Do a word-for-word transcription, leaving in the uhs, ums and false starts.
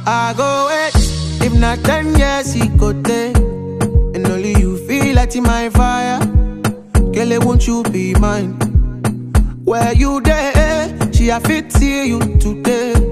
I go wait. If not ten years, he go take. And only you feel like in my fire. Girl, won't you be mine? Where you there? She a fit see you today.